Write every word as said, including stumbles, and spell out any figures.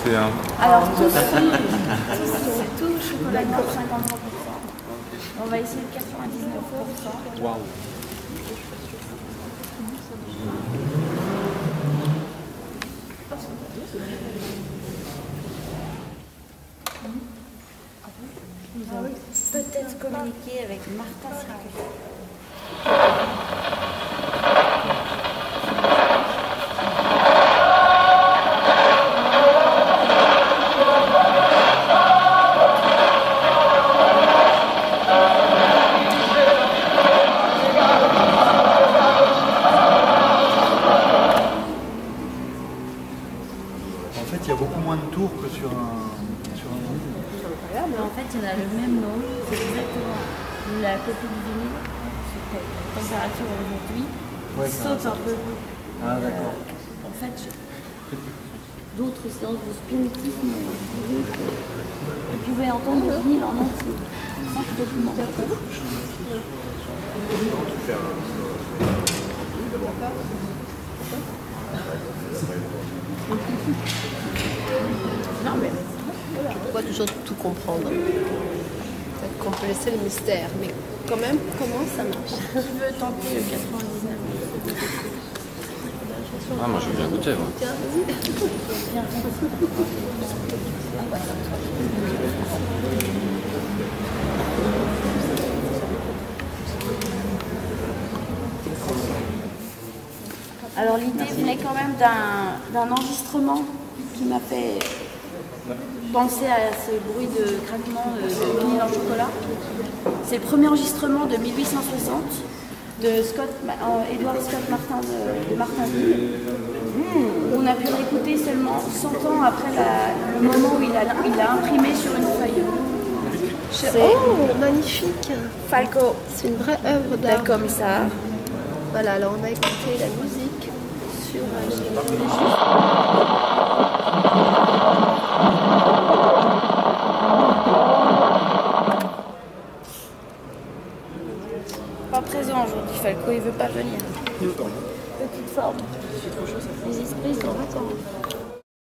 c'est un... Alors, tous, c'est tout chocolat noir cinquante-trois pour cent. On va essayer le quatre-vingt-dix-neuf pour cent. Waouh. Nous allons peut-être communiquer avec Martin Circus. En fait, il y a beaucoup moins de tours que sur un, sur un vinyle. Mais en fait, il y en a le même nom. C'est exactement la copie du vinyle. C'est la température aujourd'hui. Ouais, Saute un peu. Ah, d'accord. Euh, en fait, je- d'autres séances de spiritisme ont prouvé que vous pouvez entendre le vinyle en entier, sans document. Non mais Pourquoi toujours tout comprendre? Peut-être qu'on peut laisser le mystère, mais quand même, comment ça marche? qui veut tenter le quatre-vingt-dix-neuf? Ah, moi je veux bien goûter, moi. Tiens, vas-y. Alors l'idée venait quand même d'un d'un enregistrement qui m'a fait penser à ce bruit de craquement de, de vinyle en chocolat. C'est le premier enregistrement de mille huit cent soixante de Scott, euh, Edward Scott Martin de, de Martinville. On a pu l'écouter seulement cent ans après la- le moment où il a, il a imprimé sur une feuille. C'est Oh, magnifique! Falco, C'est une vraie œuvre le d'art. commissaire. Voilà, alors on va écouter la musique sur euh, Pas présent aujourd'hui, Falco, il veut pas venir. Petite forme. Les esprits sont vacances.